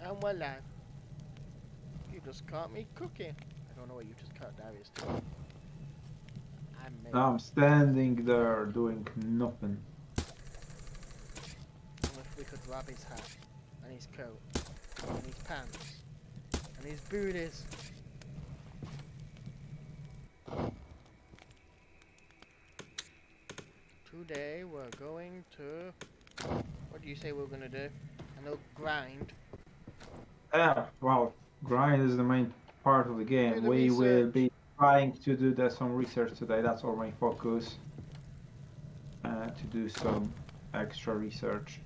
And voila, you just caught me cooking. I don't know what you just caught Darius doing. I may. Now I'm standing there doing nothing. If we could rob his hat, and his coat, and his pants, and his booties. Today we're going to... What do you say we're gonna do? A little grind. Yeah, well, grind is the main part of the Do game. the We will research. be trying to do some research today. That's our main focus. To do some extra research.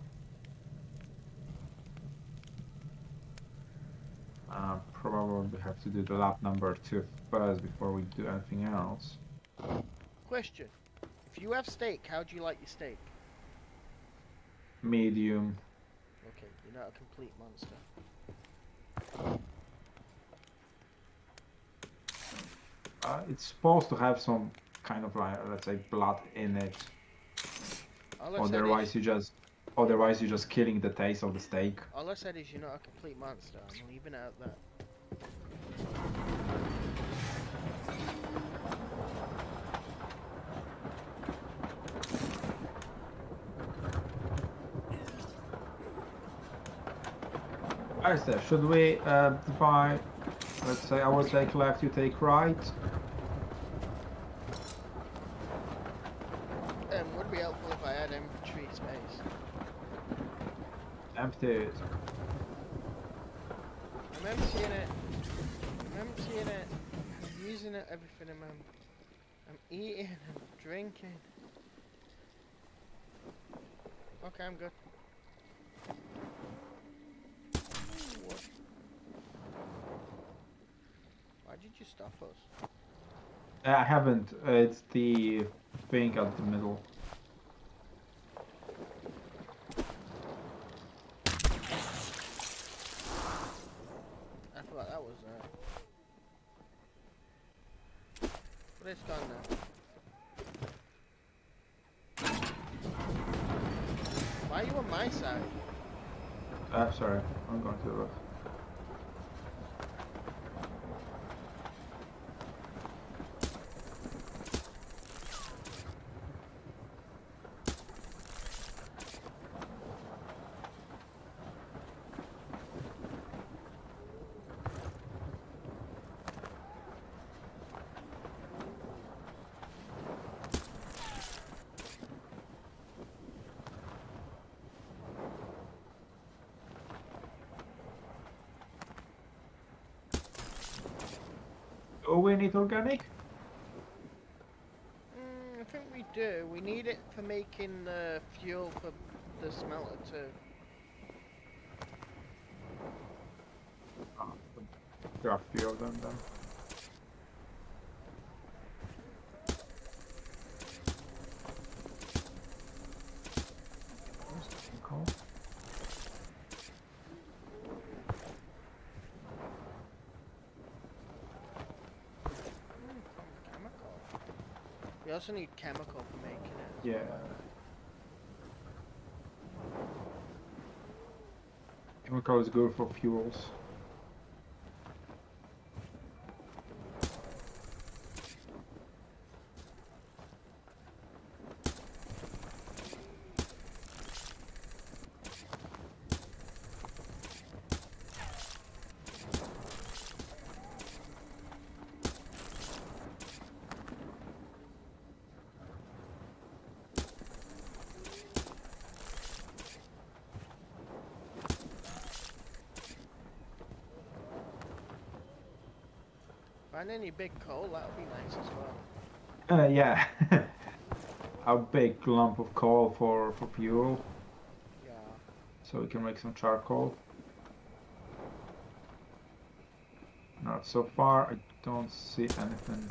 Probably have to do the lab number 2 first before we do anything else. Question. If you have steak, how do you like your steak? Medium. Okay, you're not a complete monster. It's supposed to have some kind of like, let's say, blood in it. All I said is... Otherwise, you're just killing the taste of the steak. All I said is you're not a complete monster. I'm leaving it at that. I said, should we divide? Let's say I will take left, you take right. Would it be helpful if I had inventory space? Empty. I'm emptying it. I'm emptying it. I'm using it, everything I'm eating, I'm drinking. Okay, I'm good. What? Why did you stop us? I haven't. It's the thing at the middle. I thought that was but it's gone now. Why are you on my side? Sorry, I'm going to the left. Oh, we need organic? I think we do. We need it for making the fuel for the smelter too. Oh, there are a few of them then. Where's the coal? Chemical. We also need chemical for making it. Yeah. Chemical is good for fuels. Find any big coal, that would be nice as well. Yeah. A big lump of coal for fuel, Yeah. so we can make some charcoal. Not so far, I don't see anything.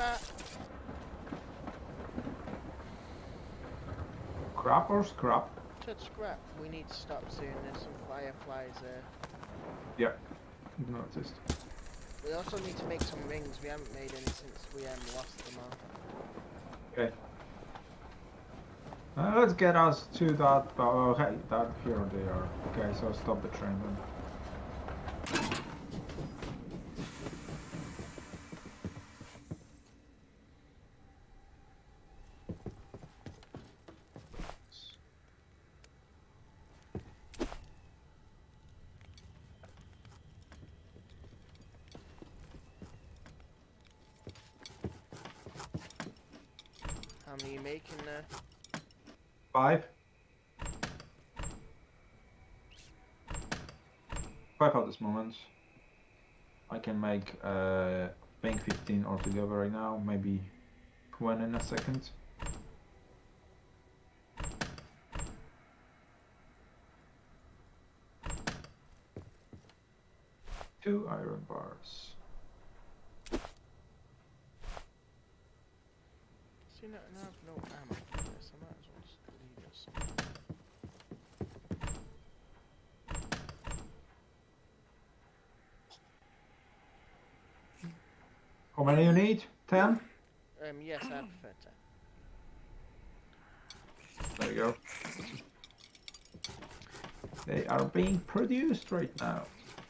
scrap. Crap or scrap? Said scrap. We need to stop soon. There's some fireflies there. Yeah, noticed. We also need to make some rings. We haven't made any since we lost them all. Okay. Let's get us to that. Okay, that here they are. Okay, so stop the train then. How many are you making there? 5. 5 at this moment. I can make bank 15 altogether right now, maybe 20 in a second. Two iron bars. See, now I have no ammo for this. I might as well just leave it somewhere. How many you need? 10? Yes, I prefer 10. There you go. They are being produced right now.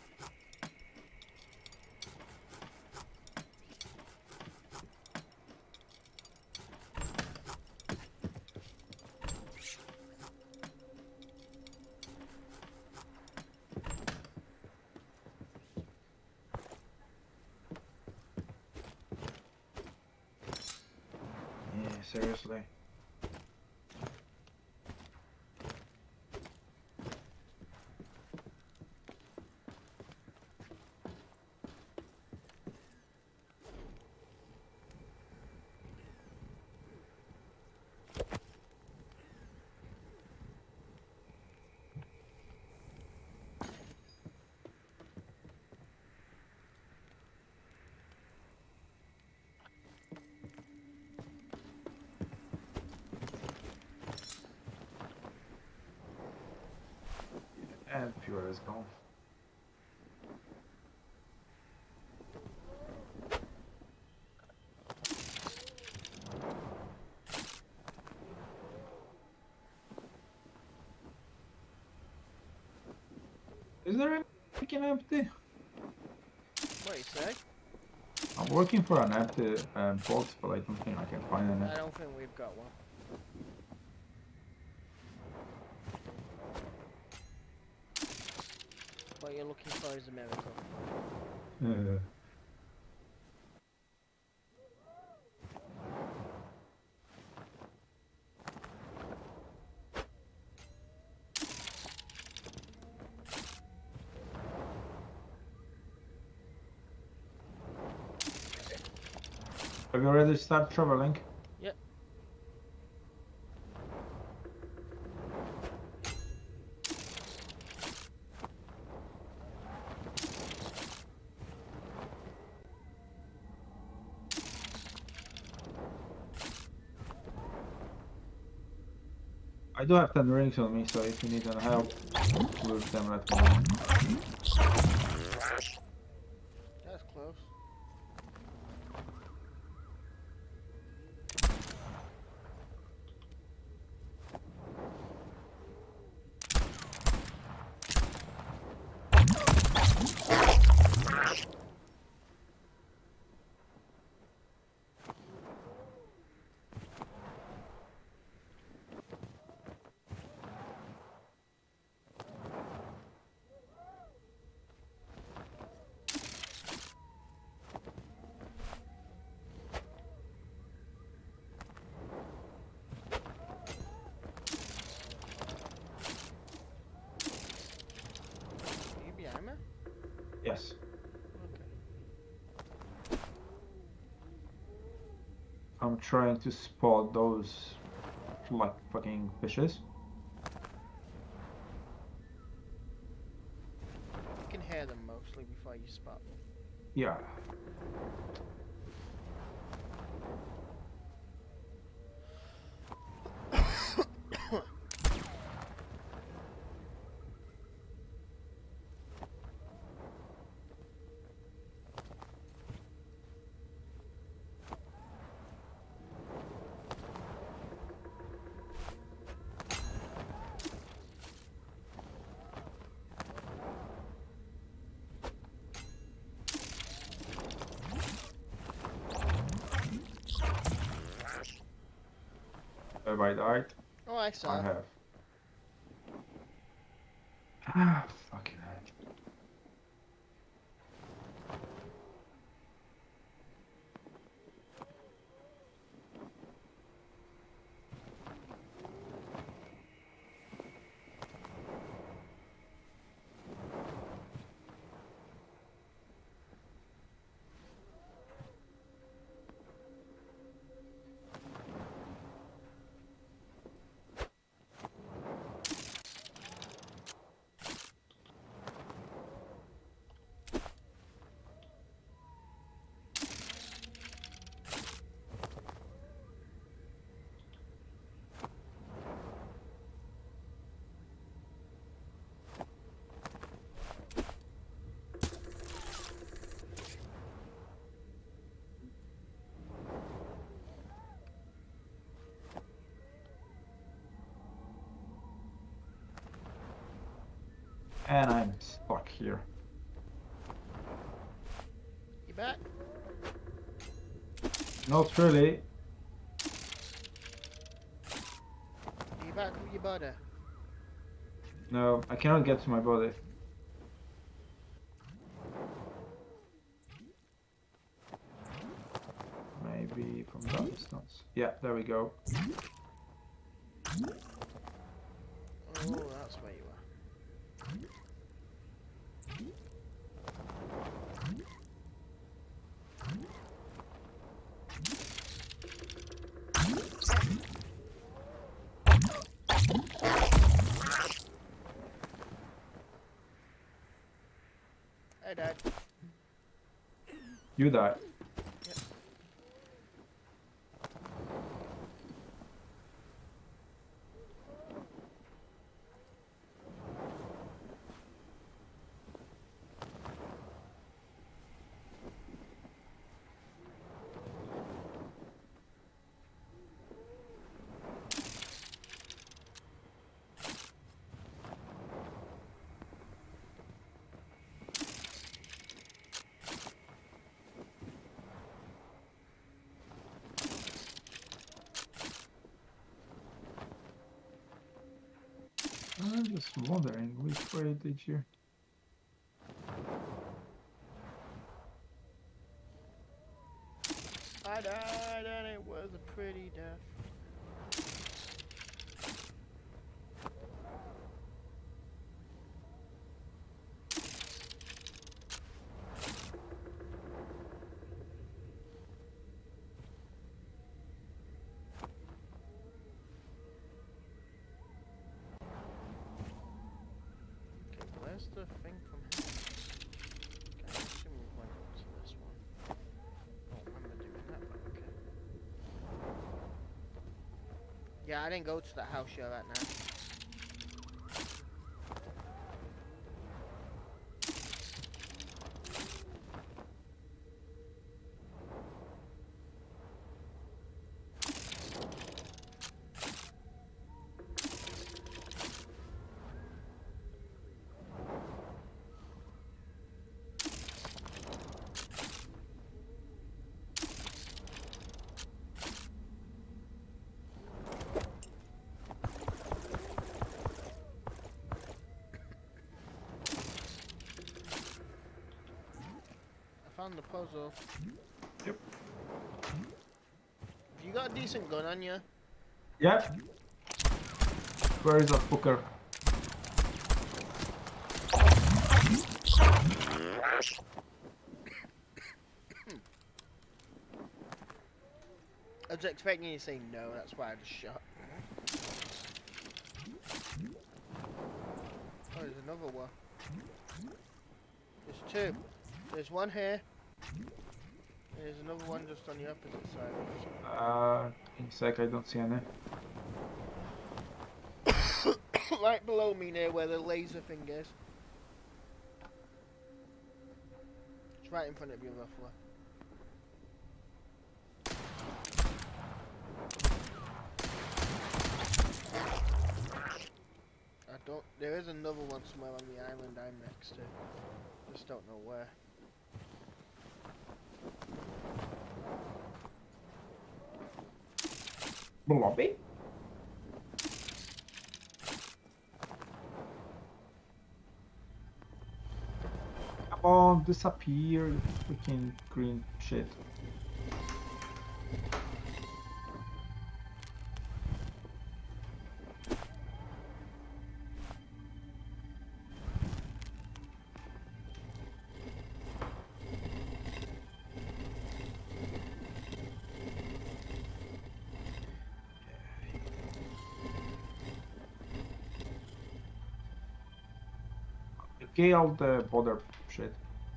Yeah, seriously. And fuel is gone. Is there any freaking empty? What you say? I'm looking for an empty box, but I don't think I can find any. I don't think we've got one. What you're looking for is a miracle. Have you already started traveling? Yep. I do have 10 rings on me, so if you need any help with them, let me know. That's close. You behind me? Yes. Okay. I'm trying to spot those like fucking fishes. You can hear them mostly before you spot them. Yeah. Have I died? Oh, I I saw. have. Ah, fucking hell. And I'm stuck here. You back? Not really. Are you back with your body? No, I cannot get to my body. Maybe from that distance. Yeah, there we go. Oh, that's where you are. Hey, Dad. You died. Yep. I'm just wondering which way did you? I died and it was a pretty death. Okay, where's the thing from here? Okay, I assume we went up to this one. I don't remember doing that, but okay. Yeah, I didn't go to that house yet right now. I found the puzzle. Yep. Have you got a decent gun on you? Yeah. Where is that fucker? I was expecting you to say no, that's why I just shot. Oh, there's another one. There's two. There's one here. And there's another one just on the opposite side. In a sec, I don't see any. Right below me near where the laser thing is. It's right in front of you, roughly. There is another one somewhere on the island I'm next to. Just don't know where. Blobby? on, disappear, you freaking green shit. Okay, all the border shit.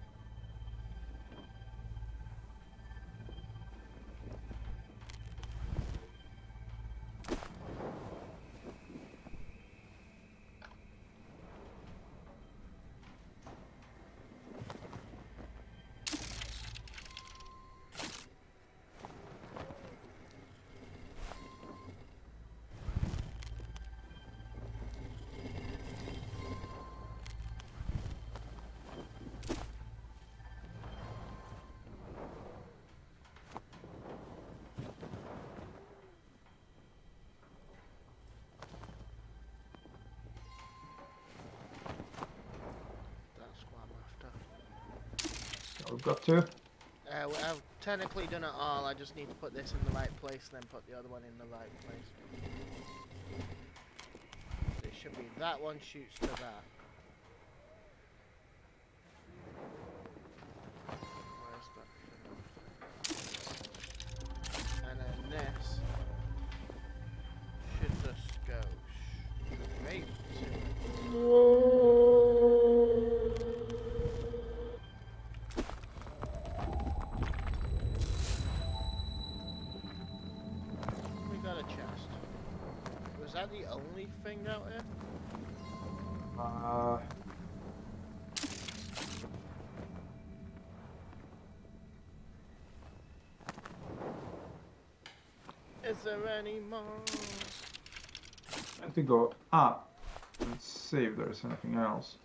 That's what I'm after. We've got to. I've technically done it all. I just need to put this in the right place, then put the other one in the right place. It should be that one shoots to that. Where's that? And then this should just go straight to it. We got a chest. Was that the only thing out here? Is there any more? I have to go up and see if there's anything else.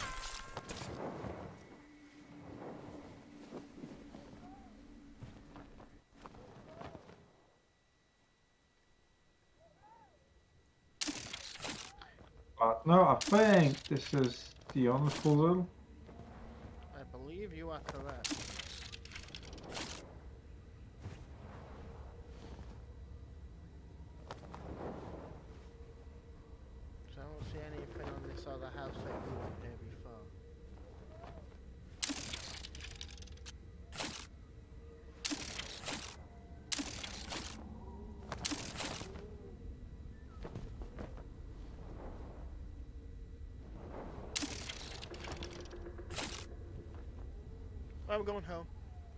But no, I think this is the only puzzle. I believe you are correct. So I don't see anything on this other house that you went there before. Well, we're going home.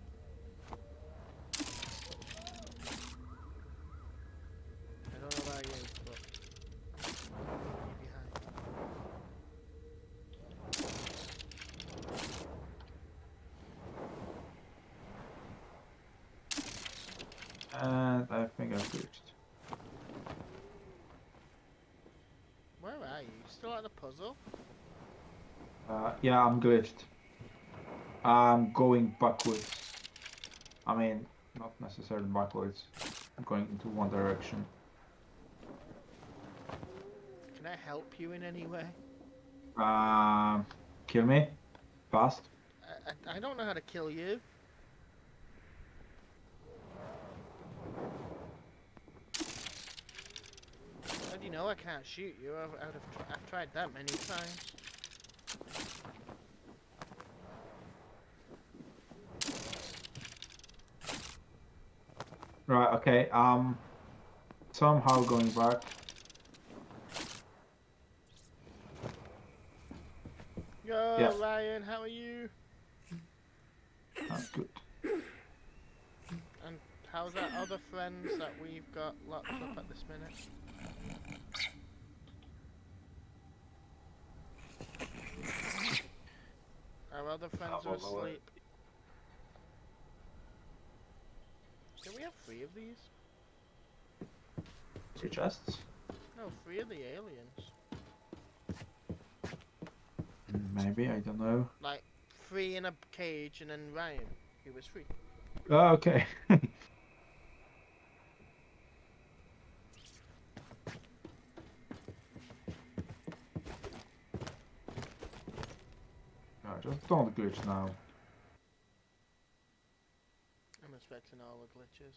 I don't know about you, but leave behind. And I think I've reached. Where are you? Still at the puzzle? Yeah, I'm glitched. I'm going backwards. I mean, not necessarily backwards. I'm going into one direction. Can I help you in any way? Kill me. Fast. I don't know how to kill you. How do you know I can't shoot you? I've tried that many times. Right, okay, somehow going back. Yo, Yeah. Ryan, how are you? That's good. And how's that other friends that we've got locked up at this minute? Our other friends are asleep. Do we have 3 of these? 2 chests? No, 3 of the aliens. Maybe, I don't know. Like, 3 in a cage and then Ryan, who was 3. Oh, okay. No, just don't glitch now. I'm expecting all the glitches.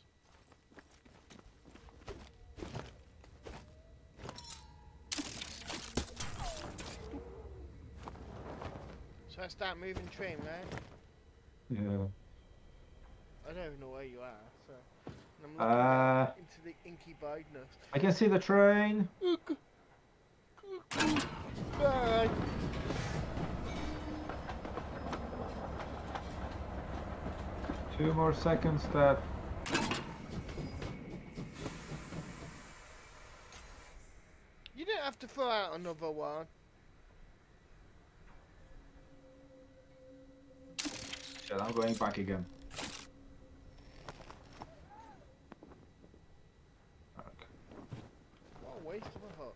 So I start moving train, right? Yeah. I don't even know where you are, so... And I'm looking down into the inky voidness. I can see the train. Bye! 2 more seconds, Dad. You didn't have to throw out another one. Shit, I'm going back again. Okay. What a waste of a hook.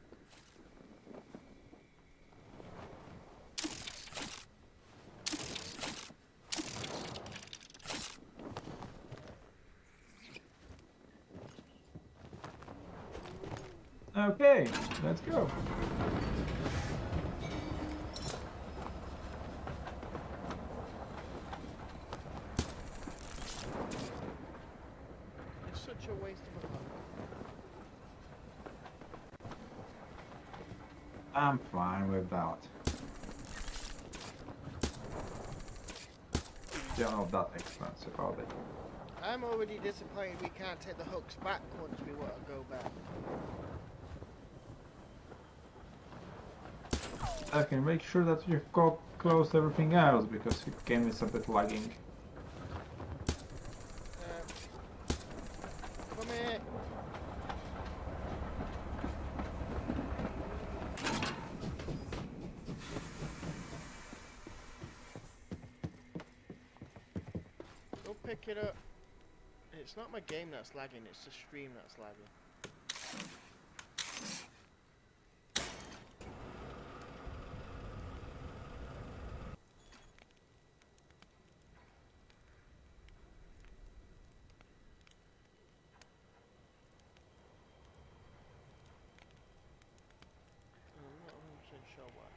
Okay, let's go. It's such a waste of a hook. I'm fine with that. They're not that expensive, are they? I'm already disappointed we can't take the hooks back once we want to go back. I can make sure that you've got closed everything else because the game is a bit lagging. Come here! Go pick it up. It's not my game that's lagging, it's the stream that's lagging. I'm not 100% sure why.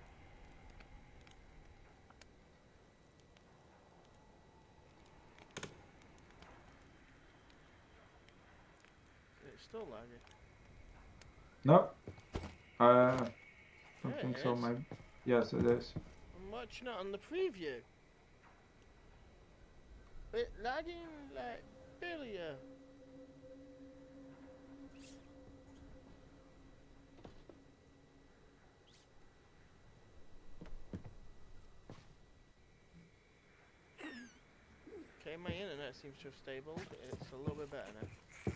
It's still lagging. No. Don't Yeah, think it so, is. maybe. Yes, it is. I'm watching it on the preview. It lagging like earlier. Okay, my internet seems to have stabled. It's a little bit better now.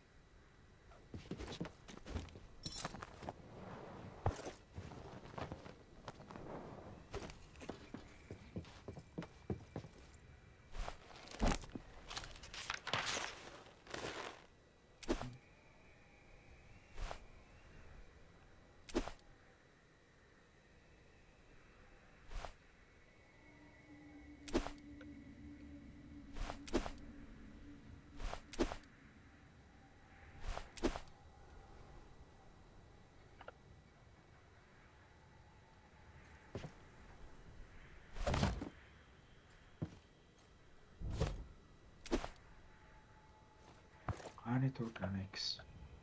Planet Organics.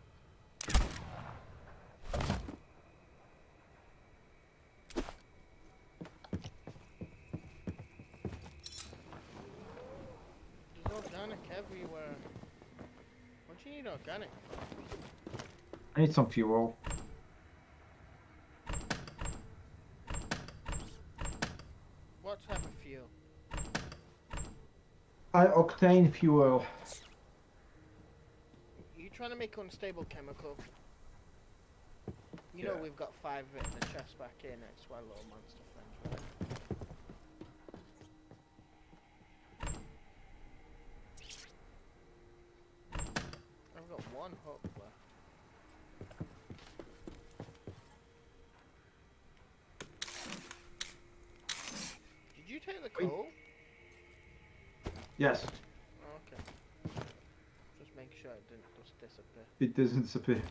There's organic everywhere. What do you need organic for? I need some fuel. What type of fuel? High octane fuel. You trying to make unstable chemical? You know Yeah. we've got 5 of it in the chest back here next to our little monster friends, right? I've got 1 hook left. Did you take the coal? Yes, Oh, okay. Just make sure it didn't just disappear. it doesn't disappear.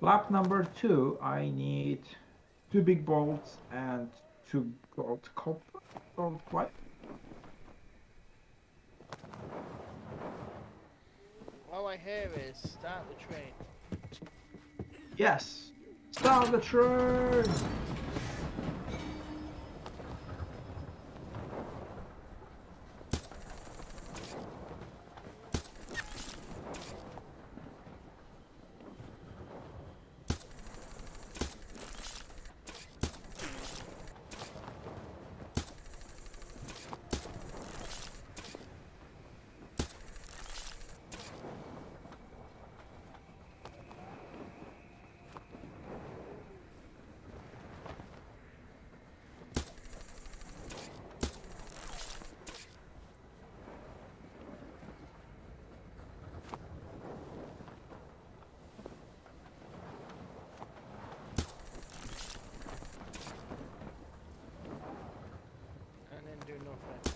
Flap number 2, I need 2 big bolts and 2 gold copper, gold pipe. All I hear is start the train. Yes! Start the train! And then do nothing.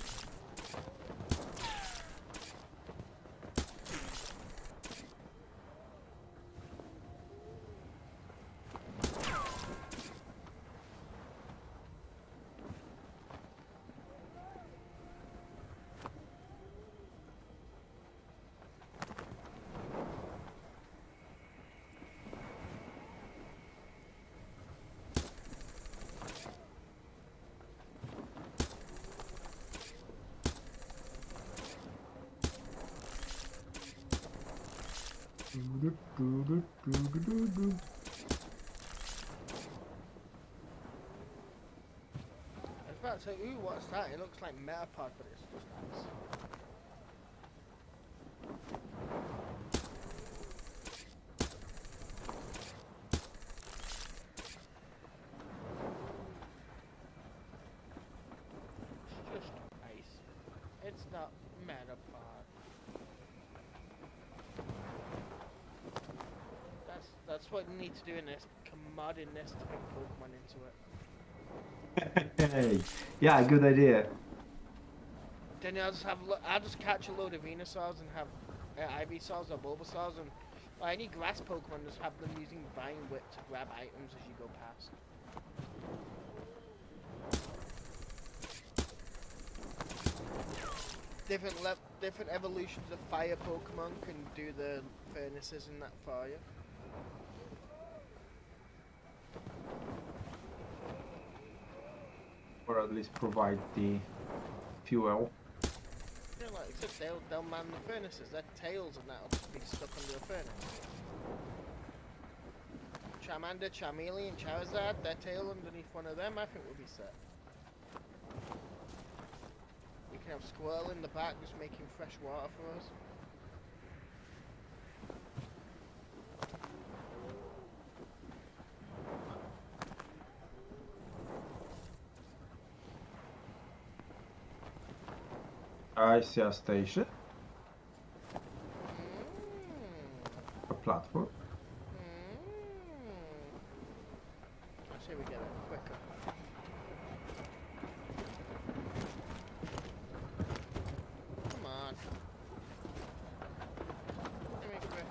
I was about to say, ooh, what's that? It looks like Metapod, but it's just ice. It's just ice. It's not Metapod. That's what you need to do in this. Commod in this to bring Pokemon into it. Hey, yeah, good idea. Then I'll just catch a load of Venusaurs and have Ivysaurs or Bulbasaurs and any grass Pokemon, just have them using Vine Whip to grab items as you go past. Different evolutions of fire Pokemon can do the furnaces in that fire. Or at least provide the fuel. You know, like I said, they'll man the furnaces. Their tails and that'll just be stuck under the furnace. Charmander, Charmeleon, Charizard, their tail underneath one of them, I think will be set. You can have Squirtle in the back just making fresh water for us. I see a station, Mm. a platform. I say we get it quicker. Come on. Give me a grip.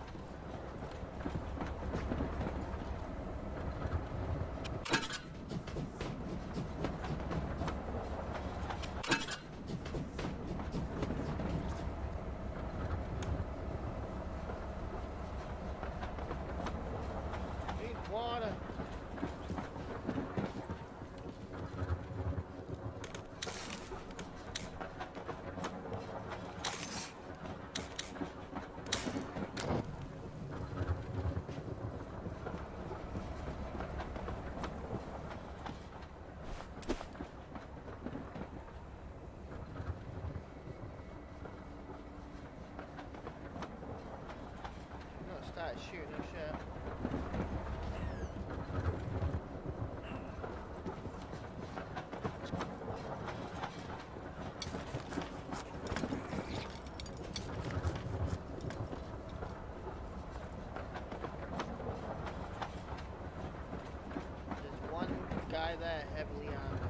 Need water. No, start shooting a shot. There's one guy there heavily armed.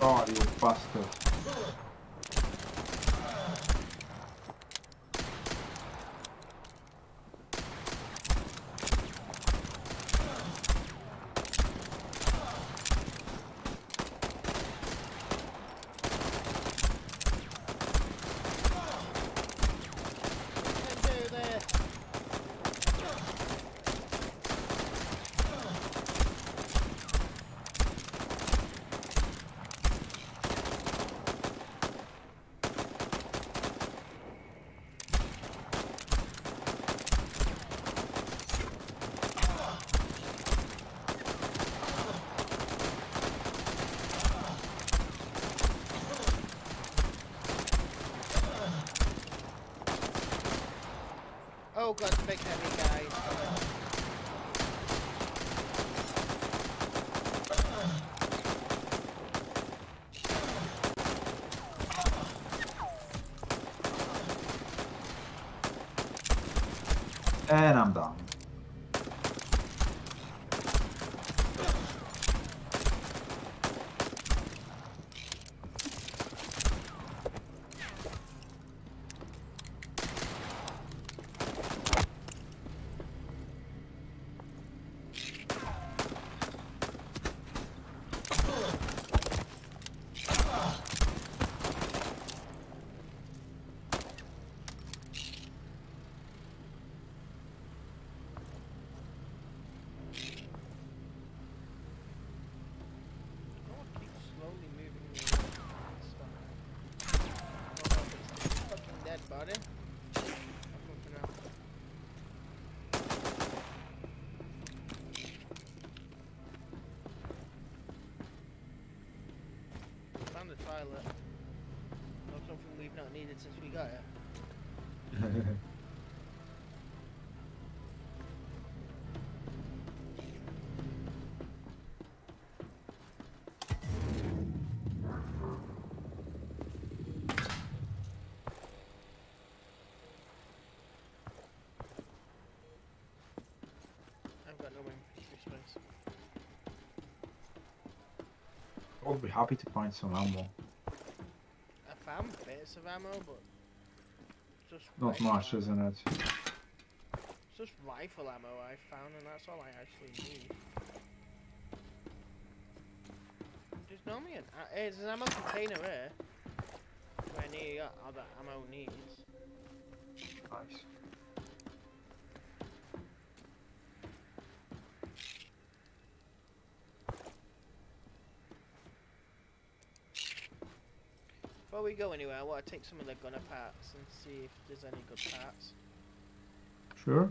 God, you bastard. Oh god, the big heavy guy is coming. And I'm done. Slowly moving me away from that stuff. I don't know if it's the fucking dead body. I'm looking out. Found the toilet. Not something we've not needed since we got it. I've got no inventory space. I would be happy to find some ammo. I found bits of ammo, but just Not rifle much, ammo. isn't it? It's just rifle ammo I found, and that's all I actually need. There's normally there's an ammo container here. Where I need all the ammo needs. Nice. Before we go anywhere, I want to take some of the gunner parts and see if there's any good parts. Sure.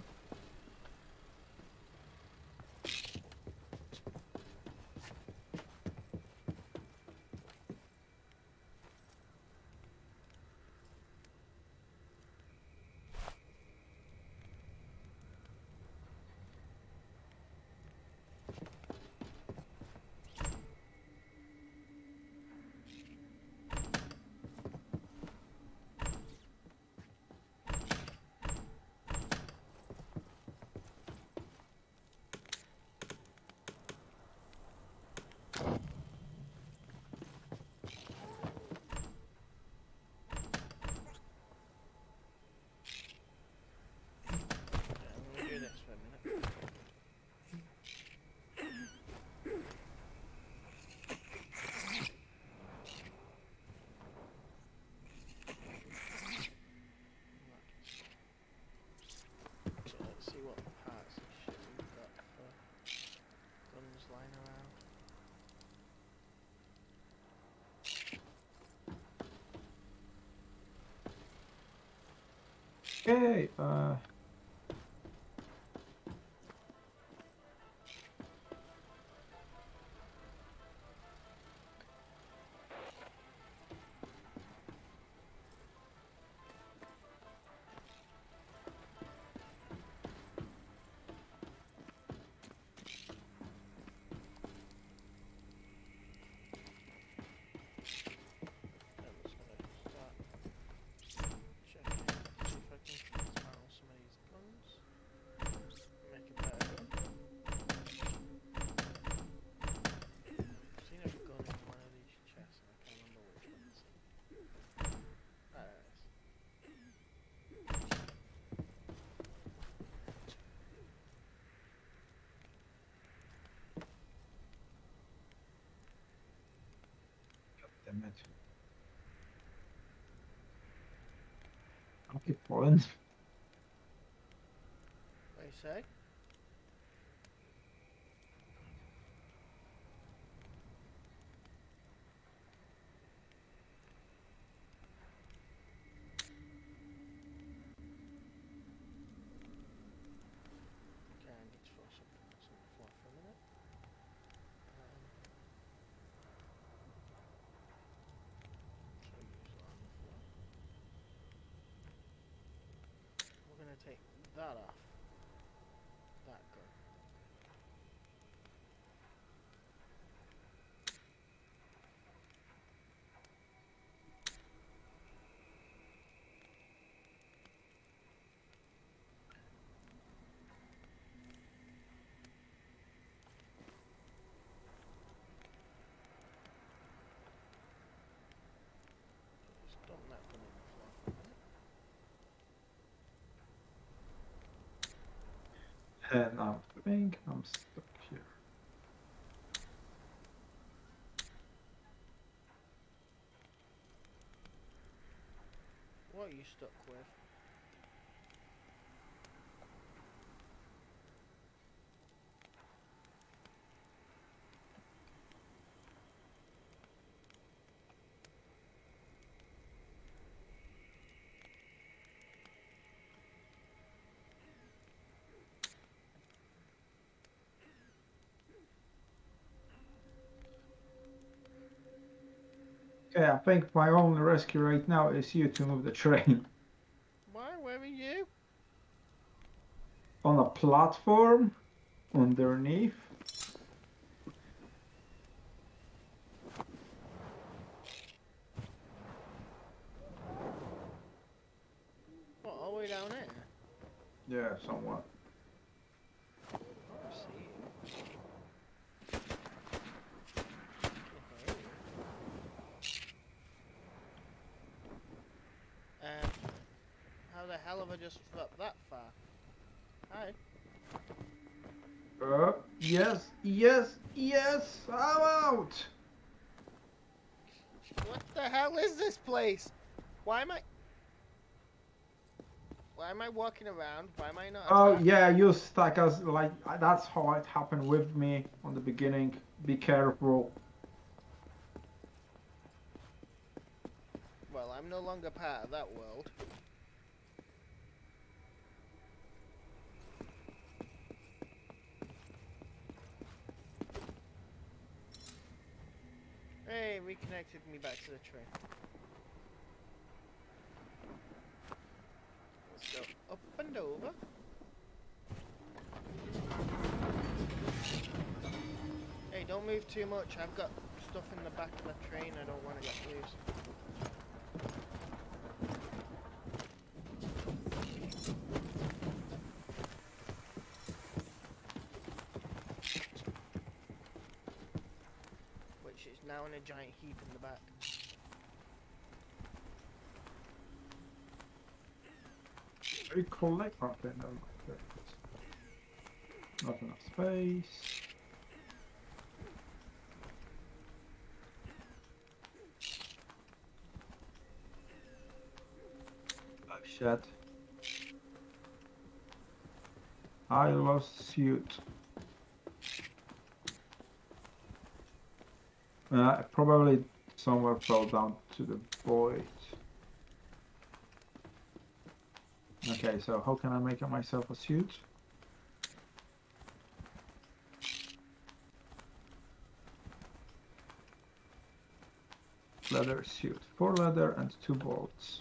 I'm gonna do this for a minute. So let's see what parts and shit we've got for guns lying around. Okay, I'm just gonna start checking, see if I can dismantle some of these damn it. I keep falling. What you say? Okay, I need to throw something else on the floor for a minute. So use that on the floor. We're gonna take that off. That gun. Just dump that gun on the floor for a minute. And I think I'm stuck here. What are you stuck with? Okay, I think my only rescue right now is you to move the train. Why? Where are you? On a platform underneath. What, all the way down here? Yeah, somewhat. I see you. How the hell have I just dropped that far? Hi. Yes, yes, yes, I'm out! What the hell is this place? Why am I walking around? Why am I not Oh, attacked? yeah, you stuck us, like, that's how it happened with me on the beginning. Be careful. Well, I'm no longer part of that world. Hey, reconnected me back to the train. Let's go up and over. Hey, don't move too much. I've got stuff in the back of the train I don't want to get loose. Which is now in a giant heap in the back. We collect. Okay, no, not enough space. Oh shit. I lost suit. Probably somewhere fell down to the void. Okay, so how can I make myself a suit? Leather suit. 4 leather and 2 bolts.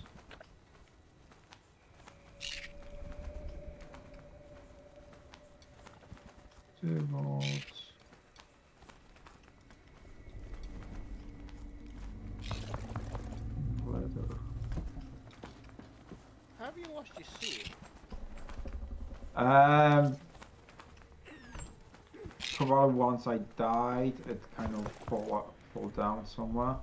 Two bolts. Leather. How have you lost your suit? Probably once I died, it kind of fall down somewhere.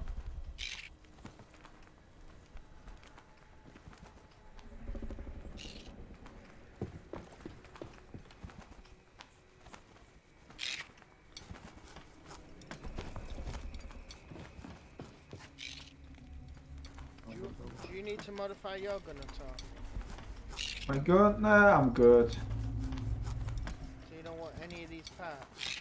you need to modify your gun at all? My gun? Nah, I'm good. So you don't want any of these parts?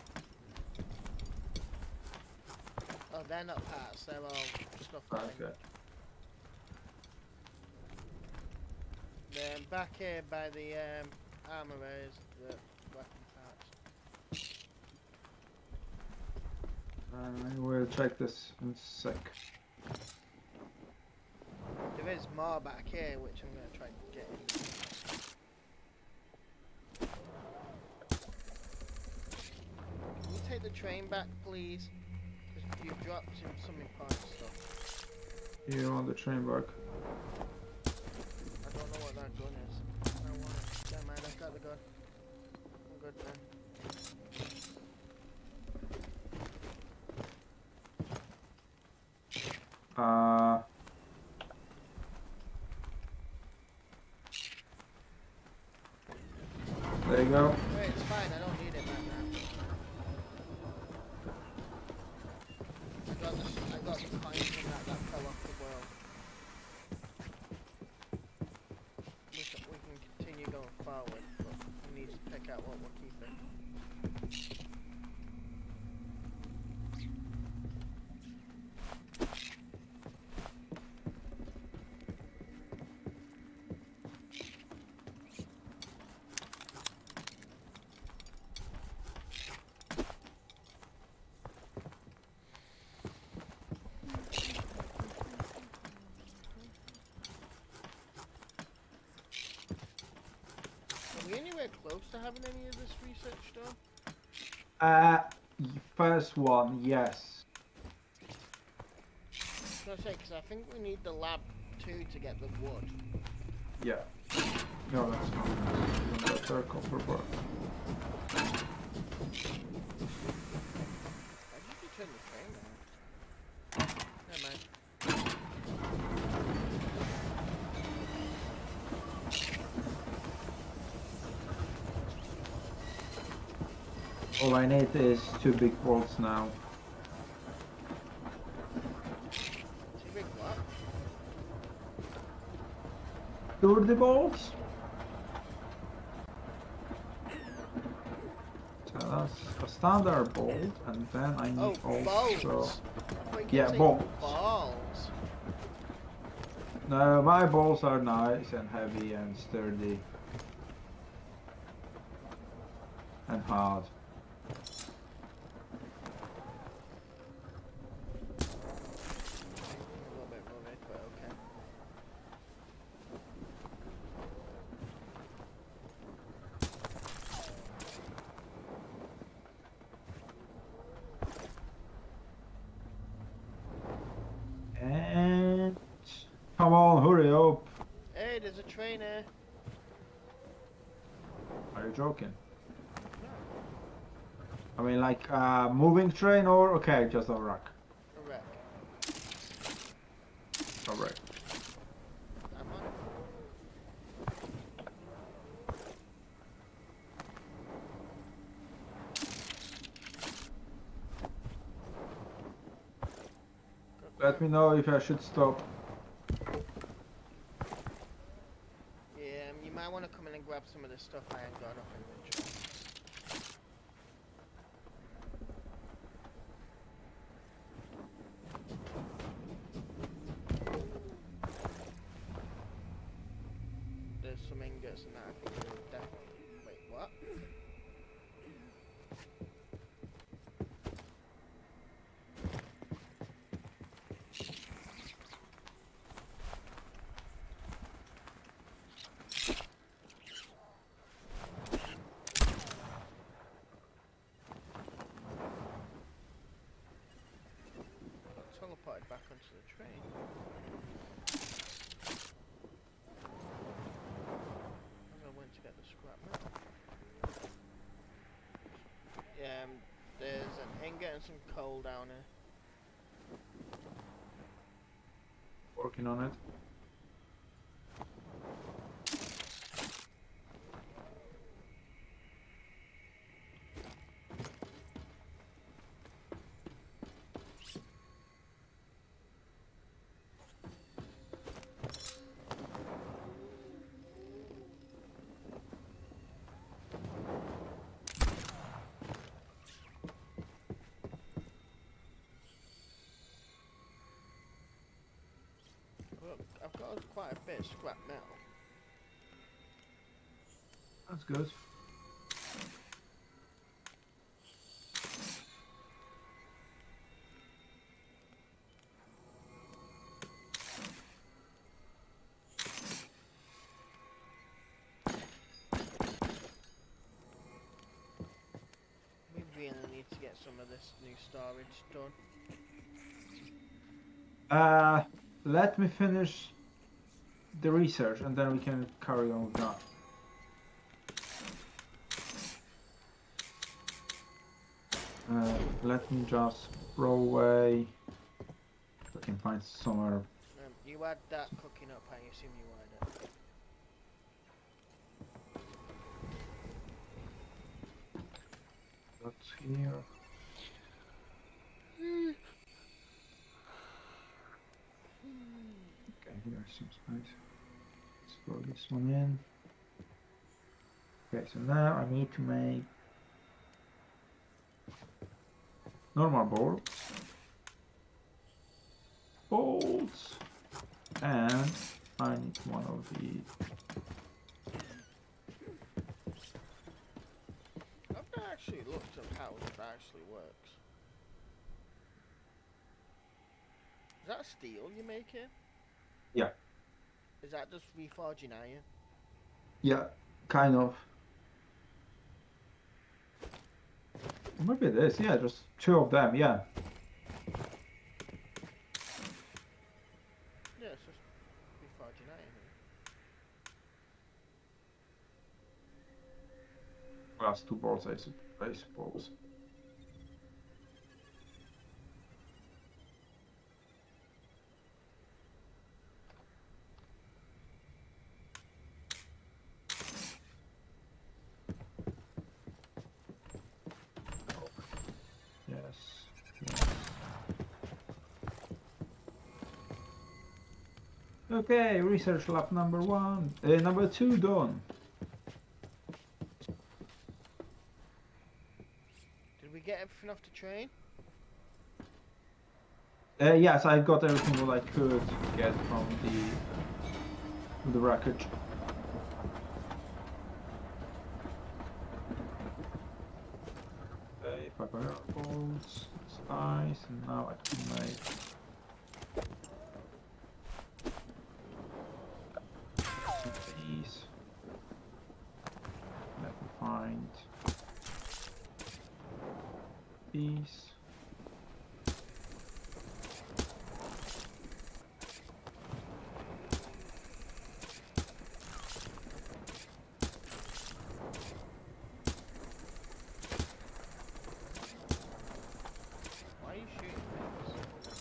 Oh, they're not parts, they're all stuff that Okay. Then back here by the armour is the weapon parts. I will check this in a sec. There is more back here which I'm going to try to get in. Can you take the train back please? Because you've dropped some important stuff. Here on the train back. I don't know what that gun is. I don't want it. Never mind, I've got the gun. I'm good then. There you go. Wait, it's fine, I don't need it right now. I got the coin from that fell off the world. We can continue going forward, but we need to pick out what we're keeping. Are we anywhere close to having any of this research done? First one, yes. I was gonna say, because I think we need the lab 2 to get the wood. Yeah. No, that's not. That's our copper bar. Why did you turn the train on? Never mind. All I need is 2 big bolts now. Too big what? 30 bolts? So that's a standard bolt, and then I need bolts! also... Wait, Yeah, bolts. Balls! No, my bolts are nice and heavy and sturdy. And hard. A little bit worried, but okay. And... Come on, hurry up! Hey, there's a train here. Are you joking? I mean, like, moving train or... Okay, just a wreck. A wreck. A wreck. I'm on it. Let me know if I should stop. Yeah, you might want to come in and grab some of this stuff I ain't got enough inventory. There's some ingots and that I think we'll definitely... Wait, what? Teleported back onto the train. As I went to get the scrap metal. Yeah, there's an ingot and some coal down here. Working on it. got us quite a bit of scrap metal. That's good. We really need to get some of this new storage done. Let me finish the research and then we can carry on with that. Let me just throw away. I can find somewhere. You had that cooking up, I assume you had it. That's here. Okay, here's some spice. Let's throw this one in. Okay, so now I need to make normal bolts, and I need one of the. I've not actually looked at how it actually works. Is that steel you're making? Yeah. Is that just reforging iron? Yeah, kind of. Maybe it is. Yeah, just two of them. Yeah. Yeah, it's just reforging iron. Plus two bolts, I suppose. Yes. Okay, research lab number 1. Number 2 done. Did we get everything off the train? Yes, I got everything what I could get from the wreckage. Okay, fire bolts, it's nice, and now I can make these. Let me find these. Why are you shooting things?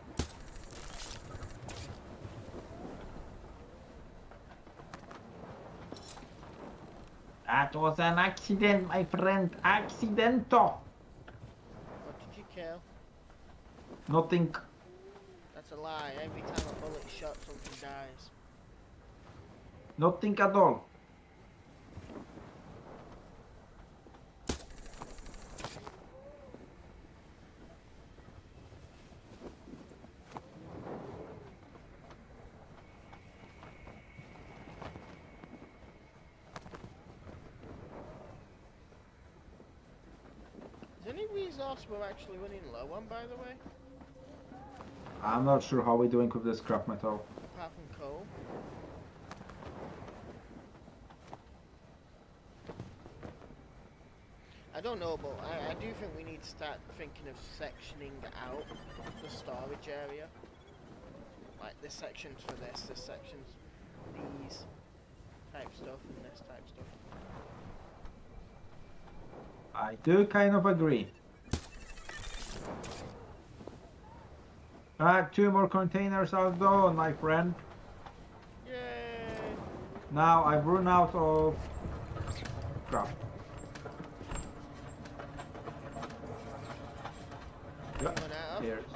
That was an accident, my friend. Accidento. What did you kill? Nothing. That's a lie. Every time a bullet is shot, something dies. Nothing at all. Is any resource we're actually running low on, by the way? I'm not sure how we're doing with this scrap metal. Apart from coal? I don't know, but I do think we need to start thinking of sectioning out the storage area. Like, this section's for this section's these type stuff, and this type stuff. I do kind of agree. 2 more containers are done, my friend. Yay! Now I've run out of scrap. Yeah, Run out of? here's.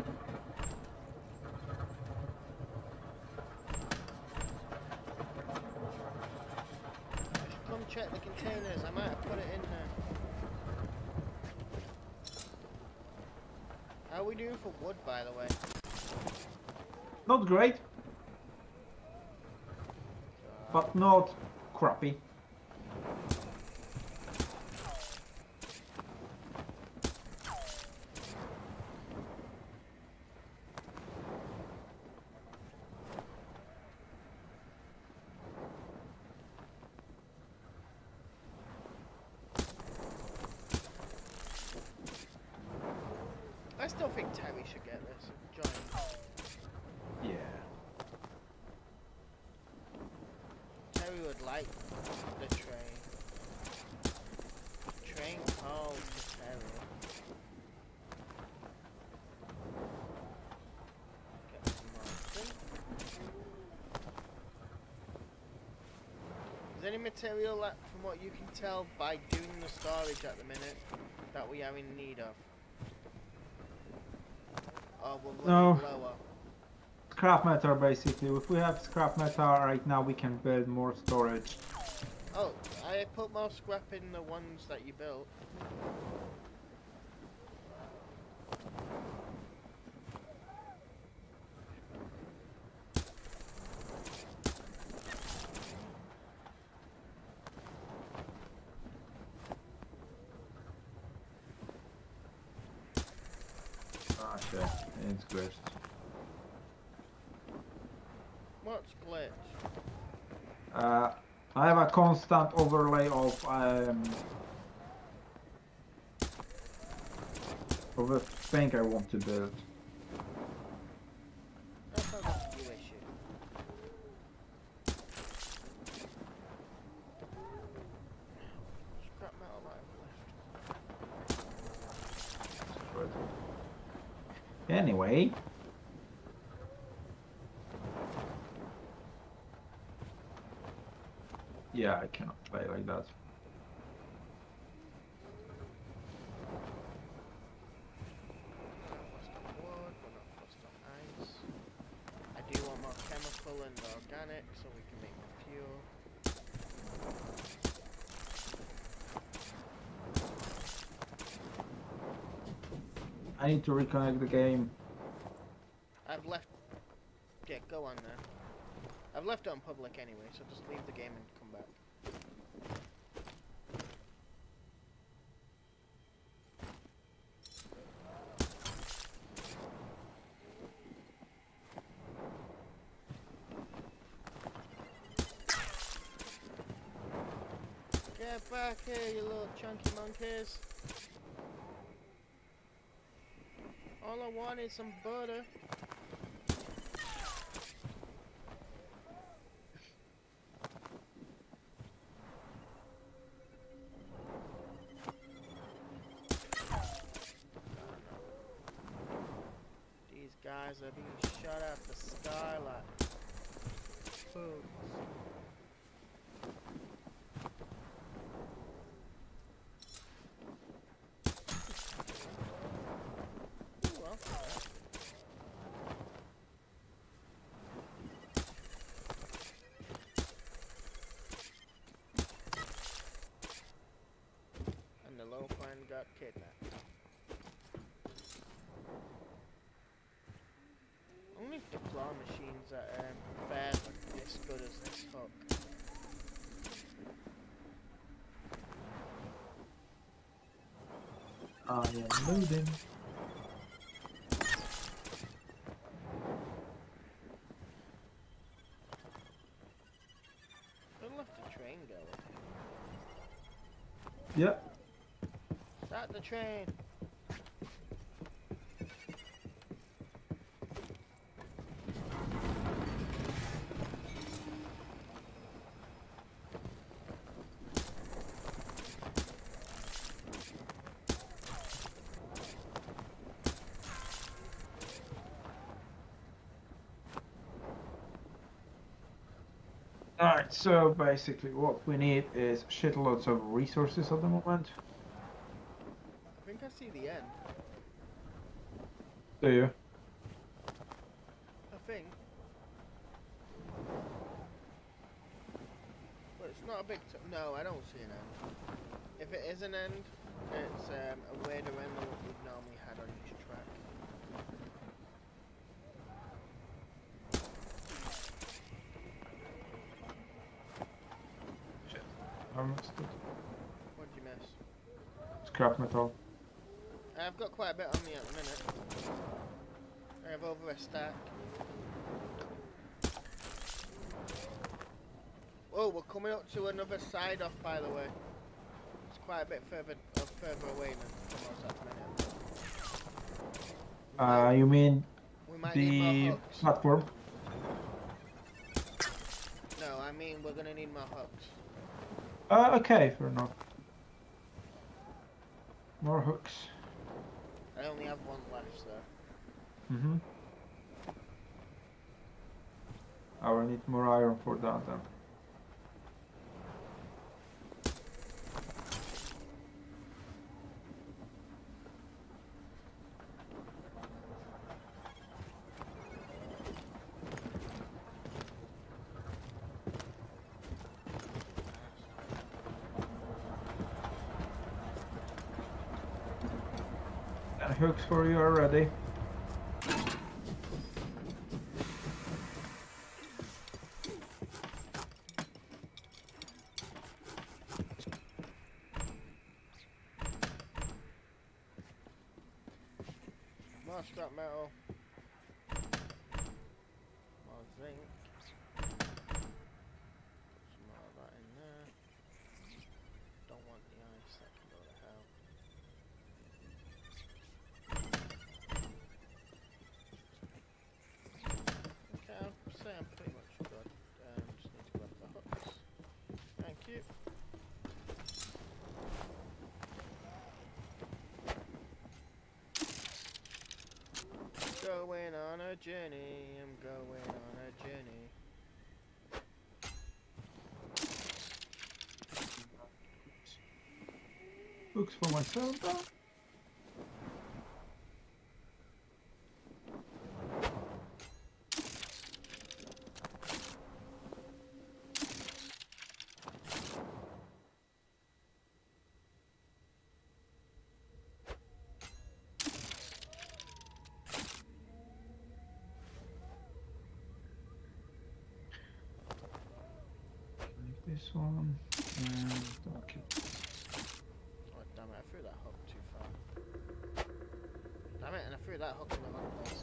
Come check the containers, I might have put it in there. How are we doing for wood, by the way? Not great. but not crappy. I still think Terry should get this. Join. Yeah. Terry would like the train. Train calls to Terry. Get some Martin. Is any material left from what you can tell by doing the storage at the minute that we are in need of? Or we're running lower? Scrap metal basically. If we have scrap metal right now, we can build more storage. Oh, I put more scrap in the ones that you built. Ah shit, it's glitched. What's glitch? I have a constant overlay of a thing I want to build. That sounds like a you issue. Scrap metal that I've left. Anyway. Yeah, I cannot play like that. I do want more chemical and organic so we can make more fuel. I need to reconnect the game. I've left... Yeah, go on there. I've left it on public anyway, so just leave the game and come back. Get back here, you little chunky monkeys. All I want is some butter. These guys are being shot at the sky like fools. Ooh, well. And the low friend got kidnapped. Only the claw machines that fared as good as this hook. I am loading. They left the train going. Yep. Start the train. Alright, so basically what we need is shitloads of resources at the moment. I think I see the end. Do you? I think. But it's not a big no, I don't see an end. If it is an end, it's a weirder end than what we've normally had on each track. scrap metal. I've got quite a bit on me at the minute. I have over a stack. Oh, we're coming up to another side off, by the way. It's quite a bit further away than from us at the minute. You mean We might need more the hooks. platform? No, I mean we're gonna need more hooks. Okay, fair enough. More hooks. I only have one left, so. Mm-hmm. I will need more iron for that then. And hooks for you already. More scrap metal. More zinc. Some more of that in there. Don't want the ice, that can go to hell. Okay, I'll say I'm pretty much good. Just need to grab the hooks. Thank you. Going on a journey, I'm going on a journey. Hooks for myself then. This one and okay. Oh damn it, I threw that hook too far. Damn it, and I threw that hook in the wrong place.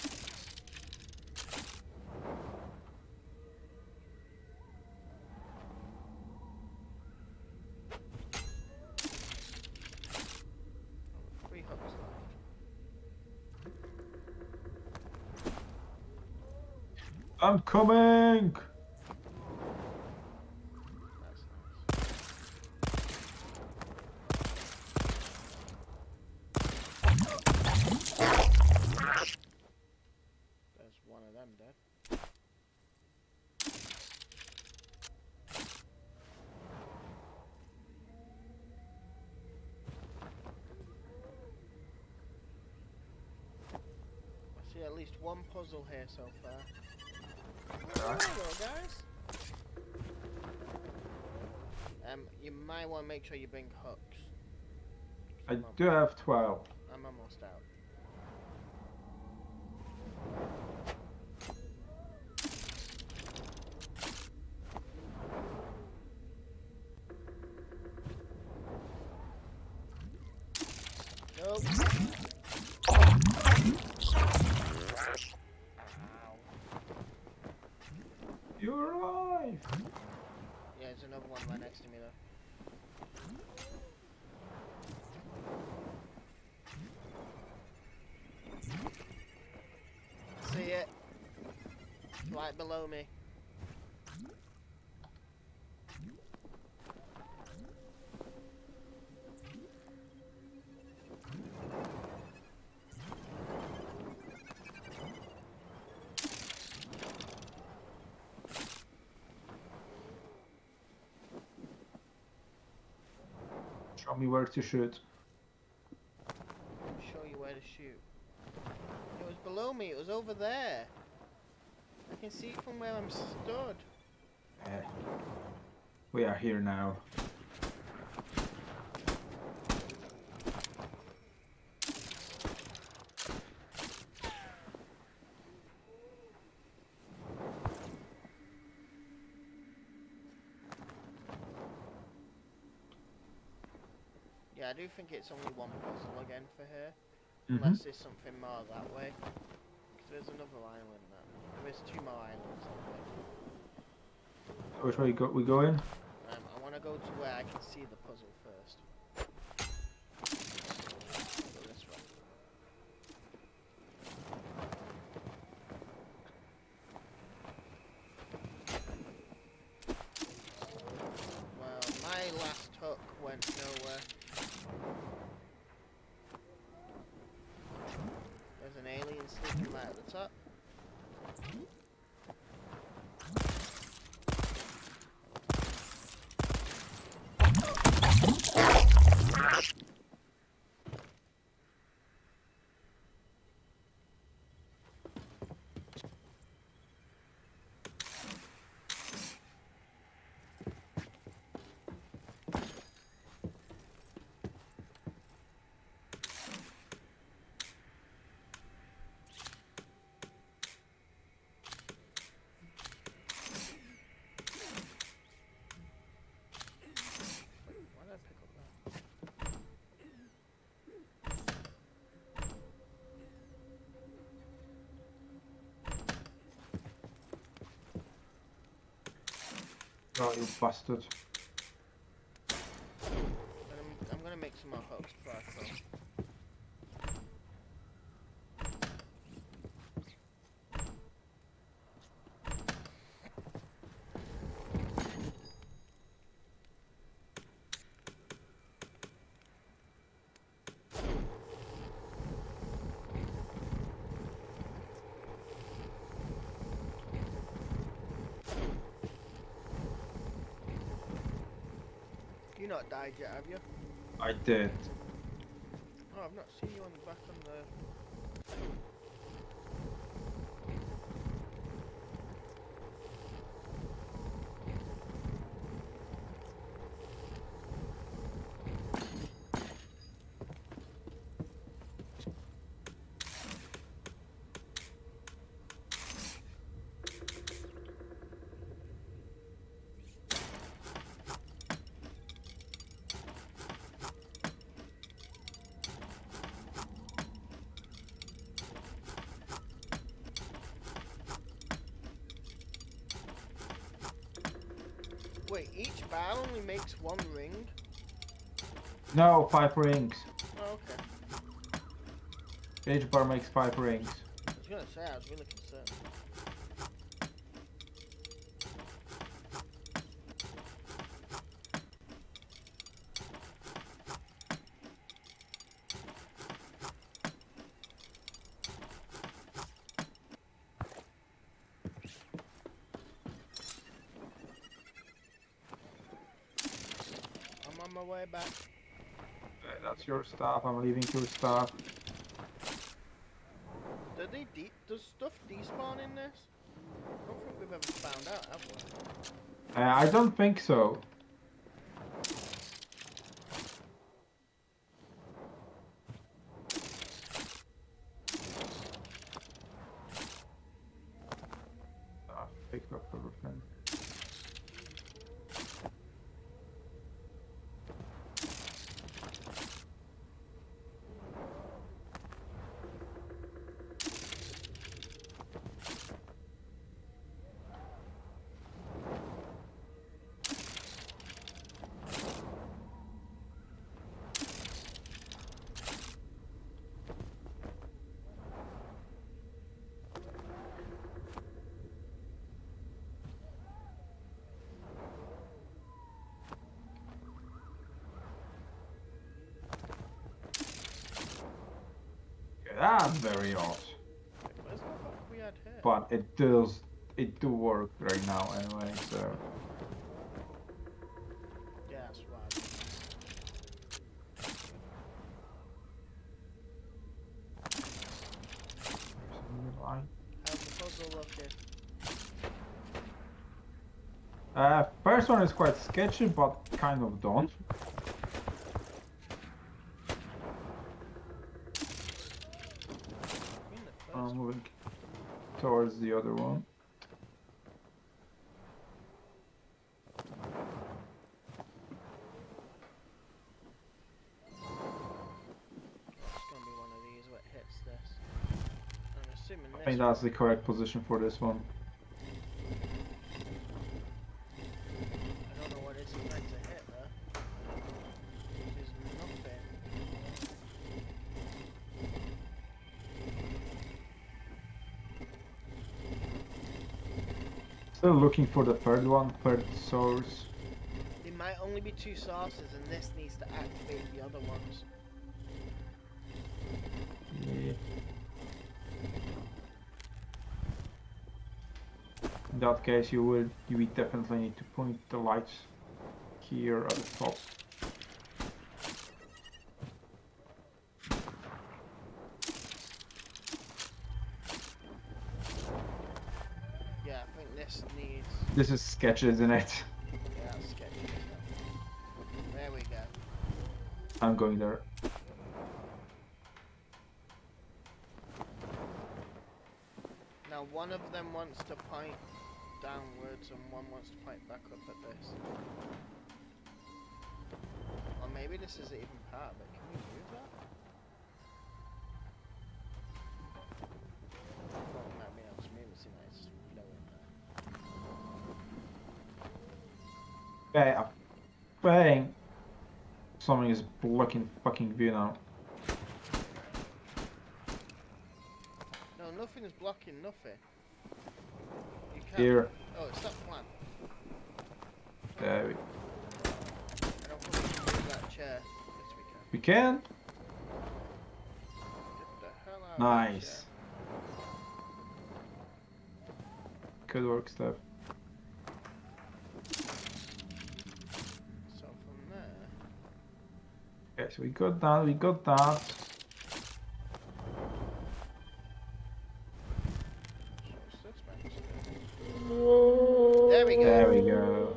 Oh, 3 hooks left. I'm coming! That's nice. There's one of them dead. I see at least one puzzle here so far. Alright. Hello guys. You might want to make sure you bring hooks. I do have 12. I'm almost out. Nope. You're alive! Yeah, there's another one right next to me though. See it? Right below me. Show me where to shoot. I'll show you where to shoot. It was below me, it was over there. I can see it from where I'm stood. We are here now. Yeah, I do think it's only one puzzle again for here. Mm-hmm. Unless there's something more that way. Because there's another island there. There's 2 more islands that way. Which way we go in? I want to go to where I can see the puzzle first. Go this way. Well, my last hook went nowhere. There's an alien sneaking right at the top. Why did I pick up that? Oh, you bastard. I'm gonna make some more hooks before I throw. You not died yet, have you? I did. Oh, I've not seen you on the back on the... Wait, each bar only makes 1 ring? No, 5 rings. Oh, okay. Each bar makes 5 rings. I was gonna say, I was really concerned. I'm on my way back. That's your stuff. I'm leaving your stuff. Does stuff despawn in this? I don't think we've ever found out, have we? I don't think so. Pick up everything. That's very odd. Wait, where's the hook we had here? But it do work right now anyway, so Yeah, that's right. How's the puzzle looking? first one is quite sketchy, but kind of done. I mean, the I'm first moving towards the other one. I think that's the correct position for this one. I don't know what it's trying to hit there. There's nothing. Still looking for the third one, third source. There might only be 2 sources, and this needs to activate the other ones. Yeah. In that case, you will definitely need to point the lights here at the top. Yeah, I think this needs. This is sketchy, isn't it? Yeah, that's sketchy. Isn't it? There we go. I'm going there. Now, one of them wants to point downwards, and one wants to point back up at this. Or maybe this isn't even part of it. Can we do that? Well, we might be able to move it, see that it's flowing there. Okay, I think something is blocking fucking view now. No, nothing is blocking nothing. You can't. Here, Oh, it's that plant. there we I don't think we can move that chair. Yes, we can. We can. Get the hell out of that Nice. chair. Good work, Steph. So from there. Okay, so we got that, we got that. What's this meant to do? There we go. There we go.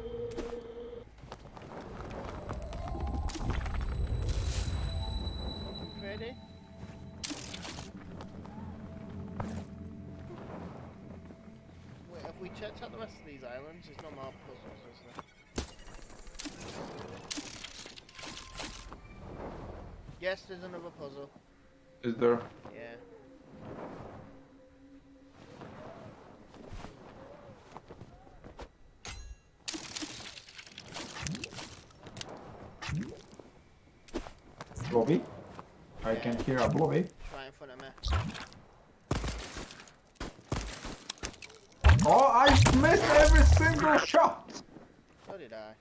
Ready? Wait, have we checked out the rest of these islands? There's no more puzzles, is there? Yes, there's another puzzle. Is there? Yeah. Blobby? I can hear a blobby. It's right in front of me. Oh, I missed every single shot! So did I.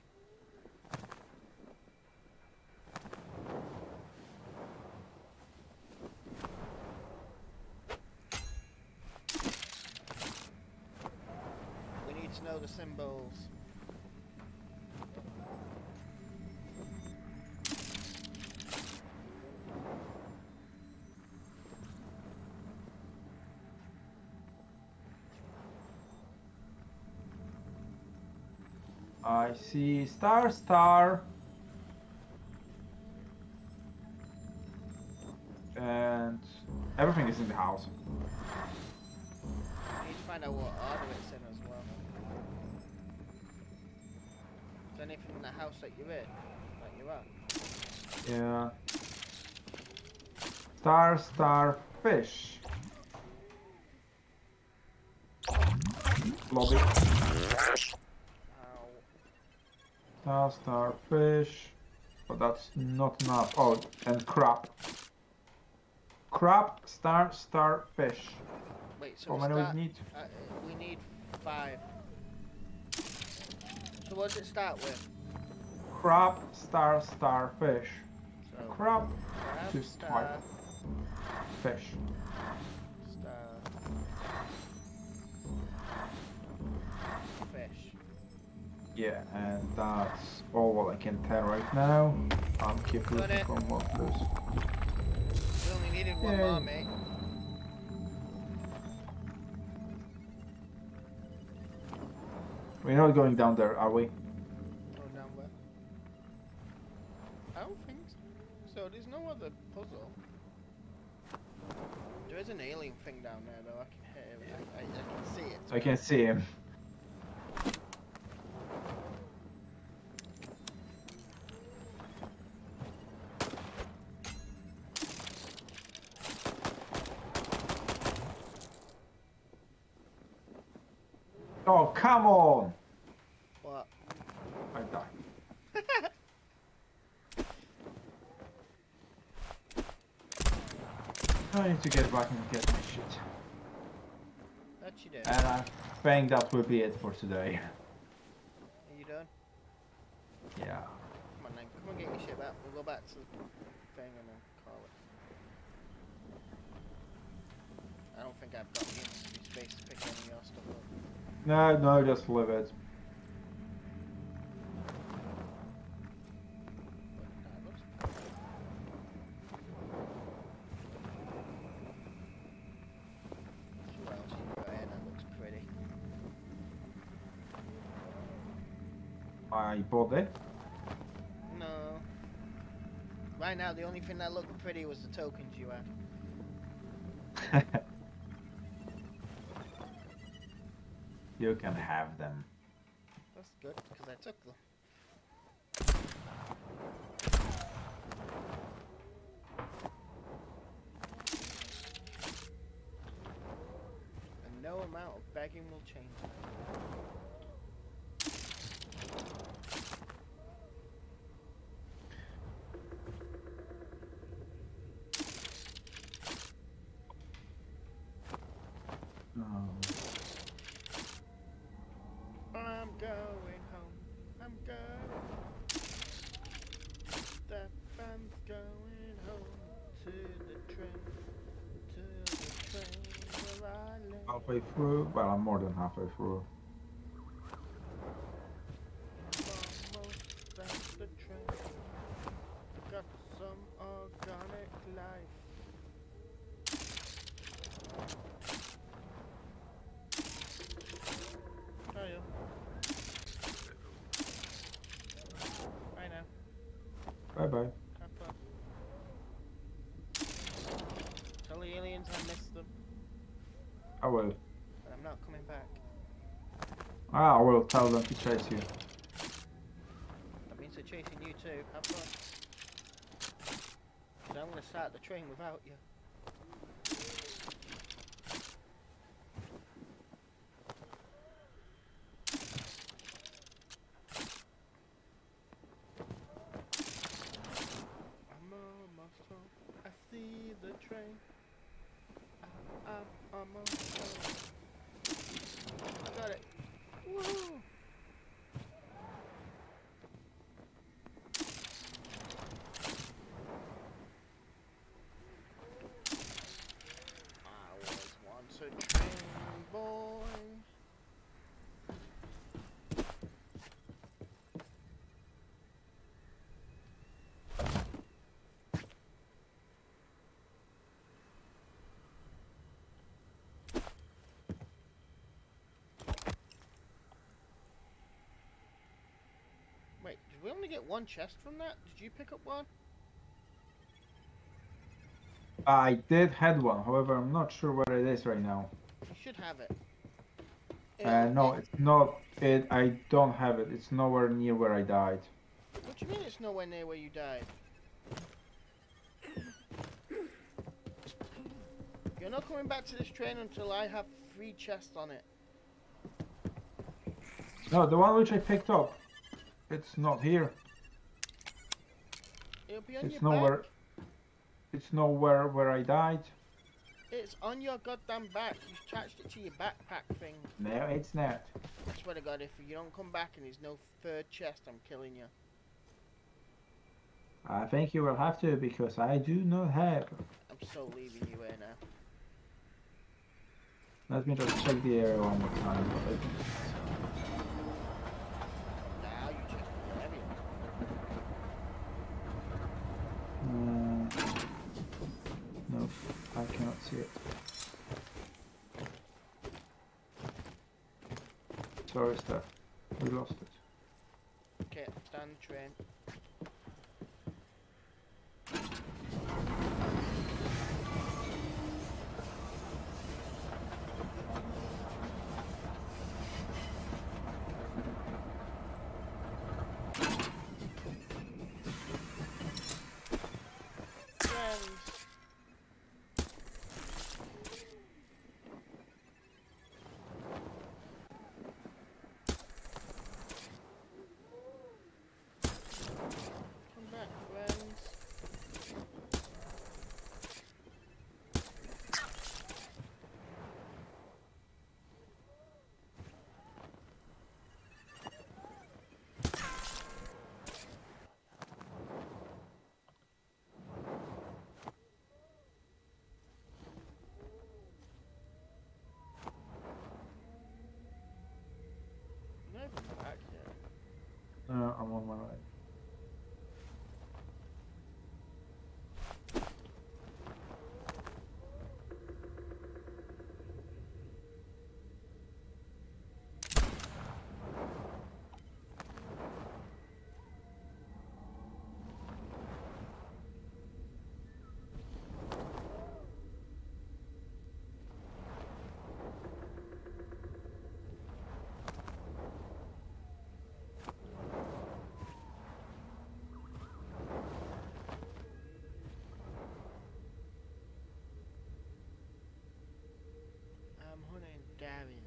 We need to know the symbols. I see star, star. And everything is in the house. We need to find out what order it's in as well. Is there anything in the house that you're in? That you're at? Yeah. Star, star, fish. Blobby. Ow. Star, star, fish. But that's not enough. Oh, and crab. Crab, star, star, fish. Wait, so How we many start, we need? we need 5. So what does it start with? Crab, star, star, fish. So Crab, crab, just star, fish. star, fish. Yeah, and that's all what I can tell right now. I'll keep Got looking it. for more clues. We only needed one Yay. more, mate. We're not going down there, are we? Oh, down where? I don't think so. There's no other puzzle. There is an alien thing down there, though. I can hear it. I can see it. I can see him. Oh, come on! What? I died. I need to get back and get my shit. That you do. And I think that will be it for today. Are you done? Yeah. Come on then, come and get your shit back. We'll go back to the thing and then call it. I don't think I've got the inventory space to pick any of your stuff up. No, no, just leave it. That looks what else you got here that looks pretty? I bought it. No. Right now, the only thing that looked pretty was the tokens you had. You can have them. That's good, because I took them. And no amount of begging will change that. I'm going home. I'm going. Stefan's going home to the train. To the train where I live. Halfway through? Well, I'm more than halfway through. Almost at the train. Got some organic life. How are you? Bye now. Bye bye. Have fun. Tell the aliens I missed them, I will. but I'm not coming back. I will tell them to chase you. That means they're chasing you too. Have fun. 'Cause I'm gonna start the train without you. I'm almost home. I see the train. I'm almost home. Got it. Woohoo! I was once a train boy. Wait, did we only get one chest from that? Did you pick up one? I did have one, however, I'm not sure where it is right now. You should have it. No, it's not. I don't have it. It's nowhere near where I died. What do you mean it's nowhere near where you died? You're not coming back to this train until I have 3 chests on it. No, the one which I picked up. It's not here. It'll be on It's your nowhere. back. It's nowhere where I died. It's on your goddamn back. You attached it to your backpack thing. No, it's not. I swear to God, if you don't come back and there's no 3rd chest, I'm killing you. I think you will have to because I do not have. I'm so leaving you here now. Let me just check the area one more time. But I think Now you check wherever you no, I cannot see it. Sorry, Steph. We lost it. Okay, stand the train. Alright. I'm hunting Darius.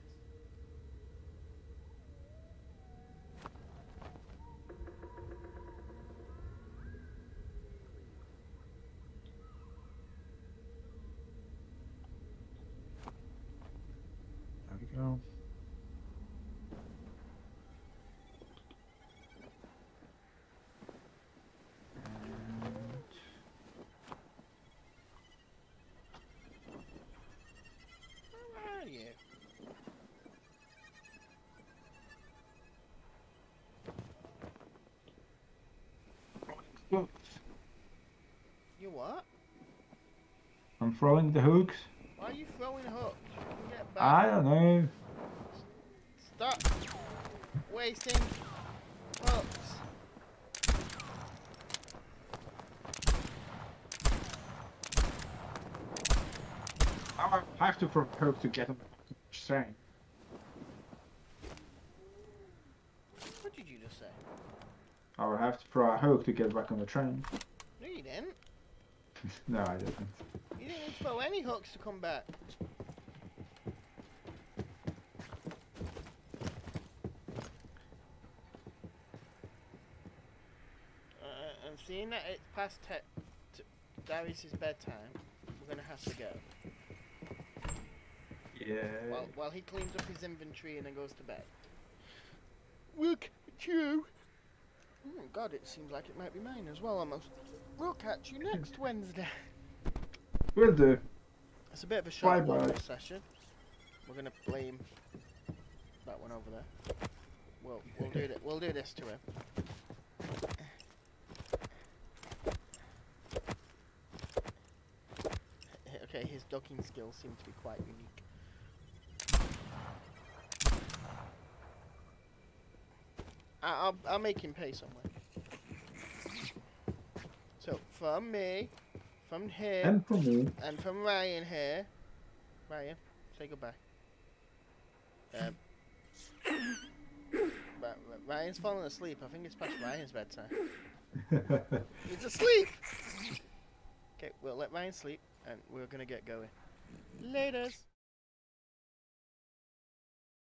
There we go. Where are you? And You what? I'm throwing the hooks. Why are you throwing hooks? You can get I back. don't know. Stop wasting hooks. I have to throw a hook to get them strength. What did you just say? I will have to throw a hook to get back on the train. No, you didn't. No, I didn't. You didn't throw any hooks to come back. And seeing that it's past Darius's bedtime, we're gonna have to go. Yeah. While he cleans up his inventory and then goes to bed. We'll catch you. Oh God, it seems like it might be mine as well almost. We'll catch you next Wednesday. Will do. It's a bit of a short Bye-bye. one session. We're gonna blame that one over there. We'll do this to him. Okay, his docking skills seem to be quite unique. I'll make him pay somewhere. So from me, from him, And for me. and from Ryan here. Ryan, say goodbye. Ryan's falling asleep. I think it's past Ryan's bedtime. He's asleep! Okay, we'll let Ryan sleep, and we're gonna get going. Laters!